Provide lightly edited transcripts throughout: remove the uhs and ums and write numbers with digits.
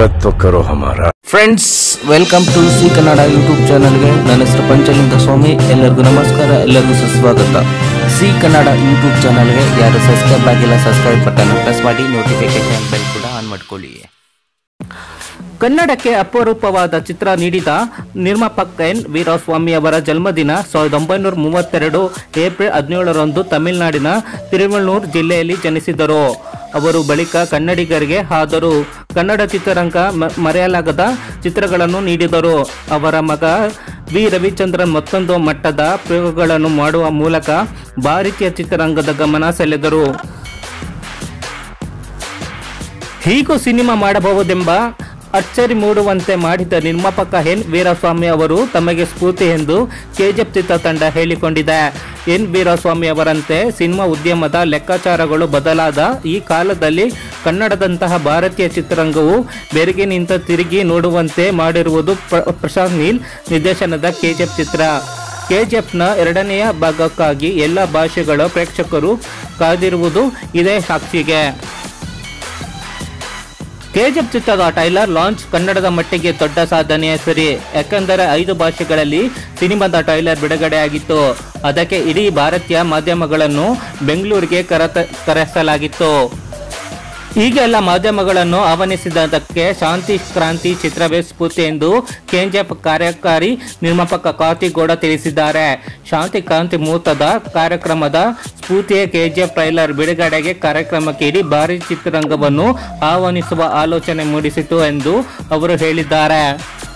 स्वागत तो करो हमारा। Friends, welcome to C Kannada YouTube ಚಾನಲ್ಗೆ. ನನ್ನ ಹೆಸರು ಪಂಚಲಿಂಗ ಸ್ವಾಮಿ. ಎಲ್ಲರಿಗೂ ನಮಸ್ಕಾರ, ಎಲ್ಲರಿಗೂ ಸುಸ್ವಾಗತ. ಸಿ ಕನ್ನಡ ಯೂಟ್ಯೂಬ್ ಚಾನಲ್ಗೆ ಯಾರು ಸಬ್ಸ್ಕ್ರೈಬ್ ಆಗಿಲ್ಲ, ಸಬ್ಸ್ಕ್ರೈಬ್ ಬಟನ್ ಪ್ರೆಸ್ ಮಾಡಿ, ನೋಟಿಫಿಕೇಶನ್ ಬೆಲ್ ಕೂಡ ಆನ್ ಮಾಡ್ಕೊಳ್ಳಿ. ಕನ್ನಡಕ್ಕೆ ಅಪರೂಪವಾದ ಚಿತ್ರ ನೀಡಿದ ನಿರ್ಮಾಪಕ ಎನ್ ವೀರಸ್ವಾಮಿ ಅವರ ಜನ್ಮದಿನ 1932 ಏಪ್ರಿಲ್ 17ರಂದು ತಮಿಳುನಾಡಿನ ತಿರುವಳ್ಳೂರು ಜಿಲ್ಲೆಯಲ್ಲಿ ಜನಿಸಿದರು. ಅವರು ಬಳಿಕ ಕನ್ನಡಿಗರಿಗೆ ಆದರೂ ಕನ್ನಡ ಚಿತ್ರರಂಗ ಮರೆಯಲಾಗದ ಚಿತ್ರಗಳನ್ನು ನೀಡಿದರು. ಅವರ ಮಗ ವಿ ರವಿಚಂದ್ರನ್ ಮತ್ತೊಂದು ಮಟ್ಟದ ಪ್ರಯೋಗಗಳನ್ನು ಮಾಡುವ ಮೂಲಕ ಭಾರತೀಯ ಚಿತ್ರರಂಗದ ಗಮನ ಸೆಳೆದರು. ಹೀಗೂ ಸಿನಿಮಾ ಮಾಡಬಹುದೆಂಬ ಅಚ್ಚರಿ ಮೂಡುವಂತೆ ಮಾಡಿದ ನಿರ್ಮಾಪಕ ಎನ್ ವೀರಸ್ವಾಮಿ ಅವರು ತಮಗೆ ಸ್ಫೂರ್ತಿ ಎಂದು ಕೆಜಿಎಫ್ ಚಿತ್ರ ತಂಡ ಹೇಳಿಕೊಂಡಿದೆ. ಎನ್ ವೀರಸ್ವಾಮಿ ಅವರಂತೆ ಸಿನಿಮಾ ಉದ್ಯಮದ ಲೆಕ್ಕಾಚಾರಗಳು ಬದಲಾದ ಈ ಕಾಲದಲ್ಲಿ ಕನ್ನಡದಂತಹ ಭಾರತೀಯ ಚಿತ್ರರಂಗವು ಬೆರಗಿನಿಂದ ತಿರುಗಿ ನೋಡುವಂತೆ ಮಾಡಿರುವುದು ಪ್ರಶಾಂತ್ ನೀಲ್ ನಿರ್ದೇಶನದ ಕೆಜಿಎಫ್ ಚಿತ್ರ. ಕೆಜಿಎಫ್ನ ಎರಡನೆಯ ಭಾಗಕ್ಕಾಗಿ ಎಲ್ಲ ಭಾಷೆಗಳ ಪ್ರೇಕ್ಷಕರು ಕಾದಿರುವುದು ಇದೇ ಸಾಕ್ಷಿಗೆ. ಕೆಜಿಎಫ್ ಚಿತ್ರದ ಟ್ರೈಲರ್ ಲಾಂಚ್ ಕನ್ನಡದ ಮಟ್ಟಿಗೆ ದೊಡ್ಡ ಸಾಧನೆಯ ಸರಿ. ಯಾಕೆಂದರೆ 5 ಭಾಷೆಗಳಲ್ಲಿ ಸಿನಿಮಾದ ಟ್ರೈಲರ್ ಬಿಡುಗಡೆಯಾಗಿತ್ತು. ಅದಕ್ಕೆ ಇಡೀ ಭಾರತೀಯ ಮಾಧ್ಯಮಗಳನ್ನು ಬೆಂಗಳೂರಿಗೆ ಕರೆಸಲಾಗಿತ್ತು. ಹೀಗೆಲ್ಲ ಮಾಧ್ಯಮಗಳನ್ನು ಆಹ್ವಾನಿಸಿದ್ದಕ್ಕೆ ಶಾಂತಿ ಕ್ರಾಂತಿ ಚಿತ್ರವೇ ಸ್ಫೂರ್ತಿ ಎಂದು ಕೆಜಿಎಫ್ ಕಾರ್ಯಕಾರಿ ನಿರ್ಮಾಪಕ ಕಾರ್ತಿಕ್ ಗೌಡ ತಿಳಿಸಿದ್ದಾರೆ. ಶಾಂತಿ ಕ್ರಾಂತಿ ಮುಹೂರ್ತದ ಕಾರ್ಯಕ್ರಮದ ಸ್ಫೂರ್ತಿಯ ಕೆಜಿಎಫ್ ಟ್ರೈಲರ್ ಬಿಡುಗಡೆಗೆ ಕಾರ್ಯಕ್ರಮಕ್ಕೆ ಇಡೀ ಭಾರತೀಯ ಚಿತ್ರರಂಗವನ್ನು ಆಹ್ವಾನಿಸುವ ಆಲೋಚನೆ ಮೂಡಿಸಿತು ಎಂದು ಅವರು ಹೇಳಿದ್ದಾರೆ.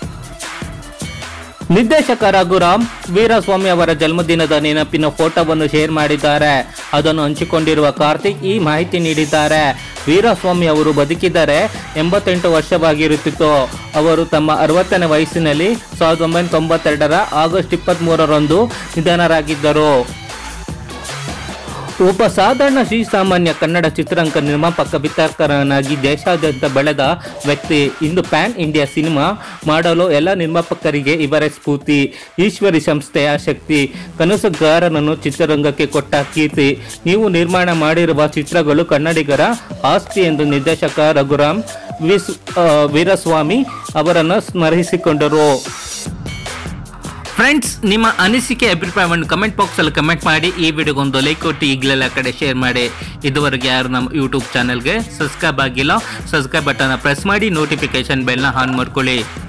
ನಿರ್ದೇಶಕ ರಘುರಾಮ್ ವೀರಸ್ವಾಮಿ ಅವರ ಜನ್ಮದಿನದ ನೆನಪಿನ ಫೋಟೋವನ್ನು ಶೇರ್ ಮಾಡಿದ್ದಾರೆ. ಅದನ್ನು ಹಂಚಿಕೊಂಡಿರುವ ಕಾರ್ತಿಕ್ ಈ ಮಾಹಿತಿ ನೀಡಿದ್ದಾರೆ. ವೀರಸ್ವಾಮಿ ಅವರು ಬದುಕಿದರೆ 88 ವರ್ಷವಾಗಿರುತ್ತಿತ್ತು. ಅವರು ತಮ್ಮ 60ನೇ ವಯಸ್ಸಿನಲ್ಲಿ 1992 ಆಗಸ್ಟ್ 23ರಂದು ನಿಧನರಾಗಿದ್ದರು. ಒಬ್ಬ ಸಾಧಾರಣ ಶ್ರೀಸಾಮಾನ್ಯ ಕನ್ನಡ ಚಿತ್ರರಂಗ ನಿರ್ಮಾಪಕ ವಿತರಕನಾಗಿ ದೇಶಾದ್ಯಂತ ಬೆಳೆದ ವ್ಯಕ್ತಿ. ಇಂದು ಪ್ಯಾನ್ ಇಂಡಿಯಾ ಸಿನಿಮಾ ಮಾಡಲು ಎಲ್ಲ ನಿರ್ಮಾಪಕರಿಗೆ ಇವರೇ ಸ್ಫೂರ್ತಿ. ಈಶ್ವರಿ ಸಂಸ್ಥೆಯ ಶಕ್ತಿ, ಕನಸುಗಾರನನ್ನು ಚಿತ್ರರಂಗಕ್ಕೆ ಕೊಟ್ಟ ಕೀರ್ತಿ. ನೀವು ನಿರ್ಮಾಣ ಮಾಡಿರುವ ಚಿತ್ರಗಳು ಕನ್ನಡಿಗರ ಆಸ್ತಿ ಎಂದು ನಿರ್ದೇಶಕ ರಘುರಾಮ್ ವೀರಸ್ವಾಮಿ ಅವರನ್ನು ಸ್ಮರಿಸಿಕೊಂಡರು. ಫ್ರೆಂಡ್ಸ್, ನಿಮ್ಮ ಅನಿಸಿಕೆ ಅಭಿಪ್ರಾಯವನ್ನು ಕಮೆಂಟ್ ಬಾಕ್ಸಲ್ಲಿ ಕಮೆಂಟ್ ಮಾಡಿ. ಈ ವಿಡಿಯೋಗೊಂದು ಲೈಕ್ ಕೊಟ್ಟು ಈಗಲೆಲ್ಲ ಕಡೆ ಶೇರ್ ಮಾಡಿ. ಇದುವರೆಗೆ ಯಾರು ನಮ್ಮ ಯೂಟ್ಯೂಬ್ ಚಾನಲ್ಗೆ ಸಬ್ಸ್ಕ್ರೈಬ್ ಆಗಿಲ್ಲ, ಸಬ್ಸ್ಕ್ರೈಬ್ ಬಟನ್ ಪ್ರೆಸ್ ಮಾಡಿ, ನೋಟಿಫಿಕೇಶನ್ ಬೆಲ್ನ ಆನ್ ಮಾಡ್ಕೊಳ್ಳಿ.